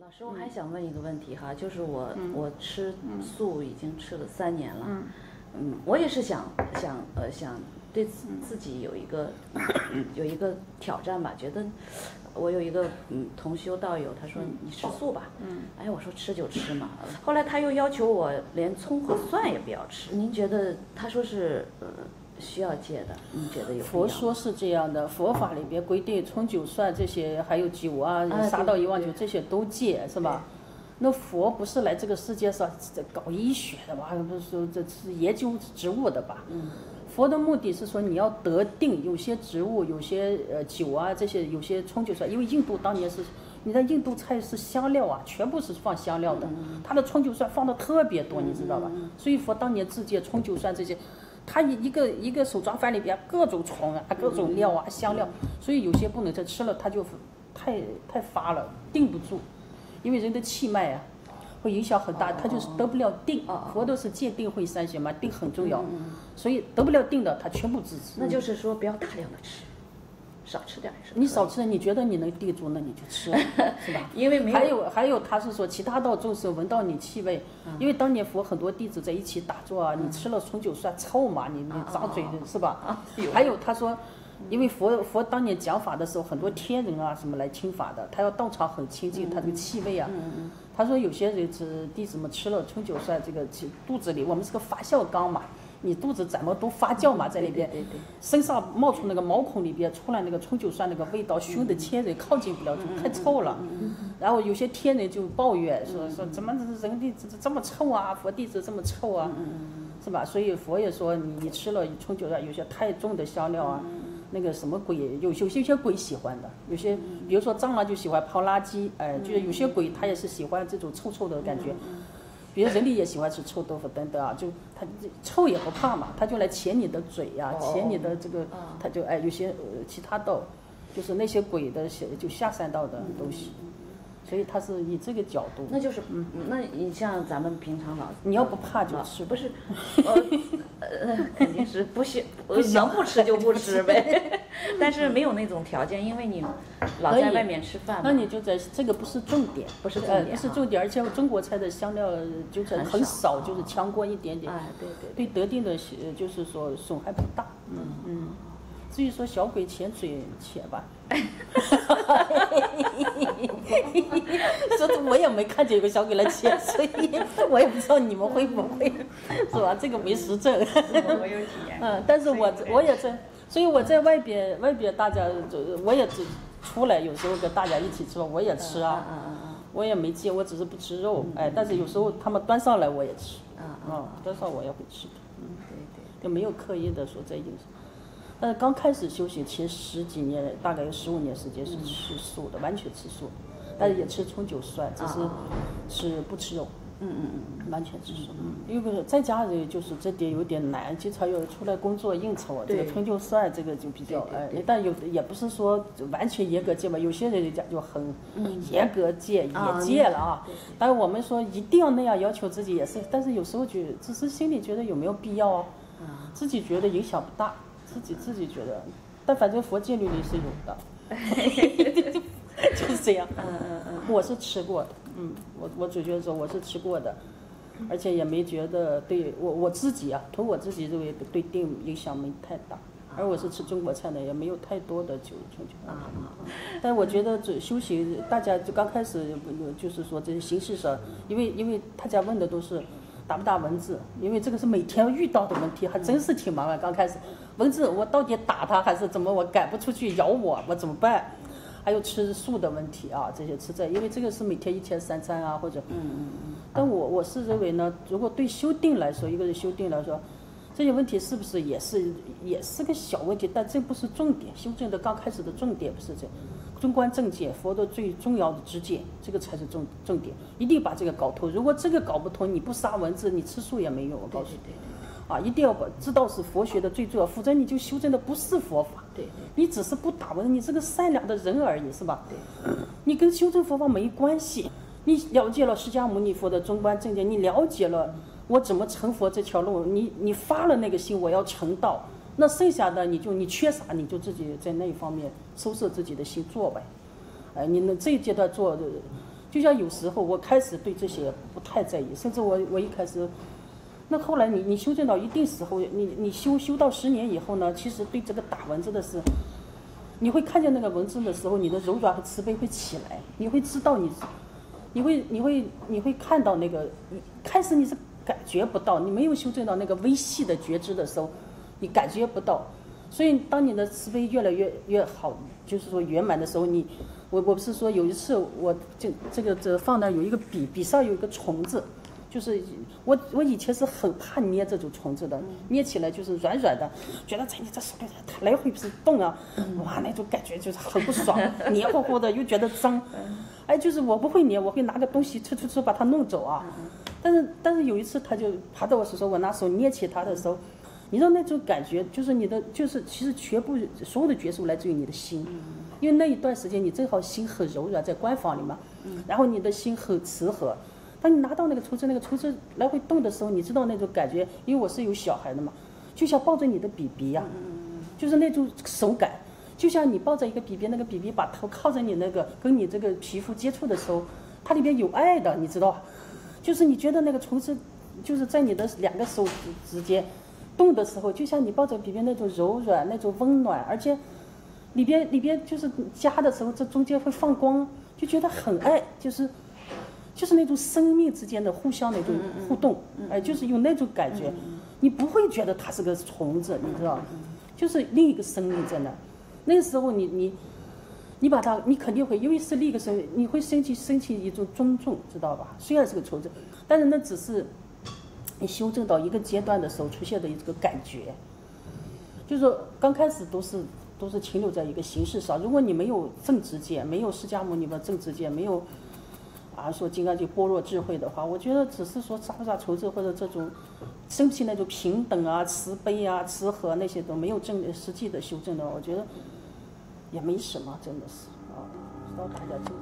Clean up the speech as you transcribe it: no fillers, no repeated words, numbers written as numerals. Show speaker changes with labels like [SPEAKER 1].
[SPEAKER 1] 老师，我还想问一个问题哈，就是我吃素已经吃了3年了，我也是想对自己有一个挑战吧，觉得我有一个同修道友，他说你吃素吧，哎，我说吃就吃嘛，后来他又要求我连葱和蒜也不要吃，您觉得他说是需要戒的，你觉得有？
[SPEAKER 2] 佛说是这样的，佛法里边规定葱酒蒜这些，还有酒啊、杀盗遗忘酒这些都戒，是吧？那佛不是来这个世界上搞医学的吧？不是说这是研究植物的吧？佛的目的是说你要得定，有些植物，有些酒啊这些，有些葱酒蒜，因为印度当年是。你在印度菜是香料啊，全部是放香料的，它的葱酒蒜放的特别多，你知道吧？所以佛当年自戒葱酒蒜这些，它一个手抓饭里边各种葱啊，各种料啊，香料，所以有些不能吃，吃了它就太发了，定不住，因为人的气脉啊会影响很大，它就是得不了定。佛都是戒定慧三学嘛，定很重要，所以得不了定的他全部制止。
[SPEAKER 1] 那就是说不要大量的吃。少吃点是吧？
[SPEAKER 2] 你少吃，你觉得你能定住，那你就吃，是吧？
[SPEAKER 1] 因为
[SPEAKER 2] 还有，他是说其他道众生闻到你气味，因为当年佛很多弟子在一起打坐啊，你吃了葱酒蒜臭嘛，你张嘴是吧？还有他说，因为佛当年讲法的时候，很多天人啊什么来听法的，他要道场很清净，他这个气味啊，他说有些人弟子们吃了葱酒蒜，这个肚子里我们是个发酵缸嘛。你肚子怎么都发酵嘛，在里边，身上冒出那个毛孔里边出来那个葱酒蒜那个味道，熏的天人靠近不了，就太臭了。然后有些天人就抱怨说怎么人弟子这么臭啊，佛弟子这么臭啊，是吧？所以佛也说你吃了葱酒蒜，有些太重的香料啊，那个什么鬼，有些鬼喜欢的，有些比如说蟑螂就喜欢抛垃圾，就是有些鬼他也是喜欢这种臭臭的感觉。比如人类也喜欢吃臭豆腐等等啊，就他臭也不怕嘛，他就来钳你的嘴呀、钳你的这个，他就有些其他道，就是那些鬼的就下三道的东西，所以他是以这个角度。
[SPEAKER 1] 那就是那你像咱们平常
[SPEAKER 2] 你要不怕就吃，
[SPEAKER 1] 不是，肯定是不行，能不吃就不吃呗。但是没有那种条件，因为你老在外面吃饭嘛。
[SPEAKER 2] 那你就在这个不是重点，
[SPEAKER 1] 不是重点，
[SPEAKER 2] 不是重点，而且中国菜的香料就是很少，就是强过一点点。对得定的就是说损害不大。至于说小鬼潜水潜吧，说我也没看见有个小鬼来潜水，我也不知道你们会不会，是吧？这个没实证。
[SPEAKER 1] 我有体验。
[SPEAKER 2] 但是我也在，所以我在外边大家我也出来，有时候跟大家一起吃饭，我也吃啊。我也没戒，我只是不吃肉。但是有时候他们端上来我也吃。端上我也会吃的。就没有刻意的说在饮食。但是刚开始修行前10几年，大概有15年时间是吃素的，完全吃素，但是也吃葱酒蒜，只是不吃肉。完全吃素。因为在家人就是这点有点难，经常有出来工作应酬，这个葱酒蒜这个就比较但也不是说完全严格戒嘛，有些人家就很严格戒，也戒了啊。但是我们说一定要那样要求自己也是，但是有时候只是心里觉得有没有必要自己觉得影响不大。自己觉得，但反正佛戒律里是有的，就是这样。我是吃过的，我主角说我是吃过的，而且也没觉得对我自己啊，从我自己认为对定影响没太大。而我是吃中国菜的，也没有太多的酒。但我觉得这修行，大家就刚开始就是说这些形式上，因为大家问的都是。打不打蚊子？因为这个是每天遇到的问题，还真是挺麻烦。刚开始，蚊子我到底打它还是怎么？我赶不出去咬我怎么办？还有吃素的问题啊，这些吃因为这个是每天1天3餐啊，或者但我是认为呢，如果对修定来说，一个人修定来说，这些问题是不是也是个小问题？但这不是重点，修正的刚开始的重点不是这。中观正见，佛的最重要的知见，这个才是重点，一定把这个搞透。如果这个搞不通，你不杀蚊子，你吃素也没用。我告诉你，一定要知道是佛学的最重要，否则你就修正的不是佛法。你只是不打蚊子，你是个善良的人而已，是吧？你跟修正佛法没关系。你了解了释迦牟尼佛的中观正见，你了解了我怎么成佛这条路，你发了那个心，我要成道。那剩下的你缺啥，你就自己在那一方面收摄自己的心做呗。你这一阶段做， 就像有时候我开始对这些不太在意，甚至我一开始，那后来你修正到一定时候，你修到10年以后呢，其实对这个打文字的事，你会看见那个文字的时候，你的柔软和慈悲会起来，你会知道你会看到那个，开始你是感觉不到，你没有修正到那个微细的觉知的时候，你感觉不到。所以当你的慈悲越来越好，就是说圆满的时候，我不是说有一次我这个放那有一个笔上有一个虫子，就是我以前是很怕捏这种虫子的，捏起来就是软软的，觉得在你这手里它来回不是动啊，哇那种感觉就是很不爽，黏糊糊的又觉得脏，哎就是我不会捏，我会拿个东西唰把它弄走啊，但是有一次它就爬到我手上，我拿手捏起它的时候。你知道那种感觉，就是你的，就是其实全部所有的觉受来自于你的心，因为那一段时间你正好心很柔软，在关房里嘛，然后你的心很慈和。当你拿到那个抽子来回动的时候，你知道那种感觉，因为我是有小孩的嘛，就像抱着你的BB呀，就是那种手感，就像你抱着一个BB，那个BB把头靠着你那个跟你这个皮肤接触的时候，它里边有爱的，你知道，就是你觉得那个抽子就是在你的2个手之间。动的时候，就像你抱着BB那种柔软、那种温暖，而且里边就是夹的时候，这中间会放光，就觉得很爱，就是那种生命之间的互相那种互动，哎，就是有那种感觉，你不会觉得它是个虫子，你知道，就是另一个生命在那。那个时候你把它，你肯定会，因为是另一个生命，你会升起一种尊重，知道吧？虽然是个虫子，但是那只是。你修正到一个阶段的时候出现的这个感觉，就是说刚开始都是停留在一个形式上。如果你没有正知见，没有释迦牟尼的正知见，没有说金刚经般若智慧的话，我觉得只是说杀仇子或者这种升起那种平等啊、慈悲啊、慈和那些都没有实际的修正的，我觉得也没什么，真的是啊，不知道大家这个。